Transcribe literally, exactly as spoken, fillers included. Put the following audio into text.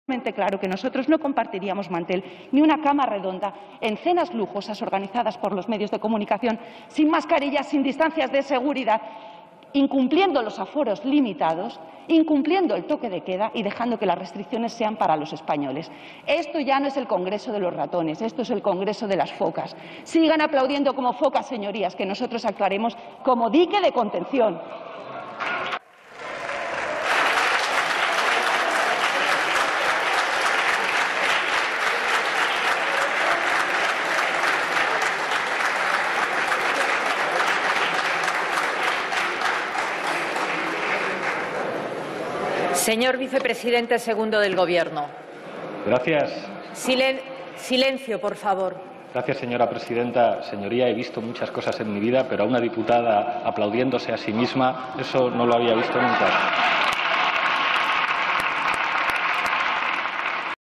claro que nosotros no compartiríamos mantel ni una cama redonda en cenas lujosas organizadas por los medios de comunicación, sin mascarillas, sin distancias de seguridad, incumpliendo los aforos limitados, incumpliendo el toque de queda y dejando que las restricciones sean para los españoles. Esto ya no es el Congreso de los ratones, esto es el Congreso de las focas. Sigan aplaudiendo como focas, señorías, que nosotros actuaremos como dique de contención. Señor vicepresidente segundo del Gobierno. Gracias. Silen- silencio, por favor. Gracias, señora presidenta. Señoría, he visto muchas cosas en mi vida, pero a una diputada aplaudiéndose a sí misma, eso no lo había visto nunca.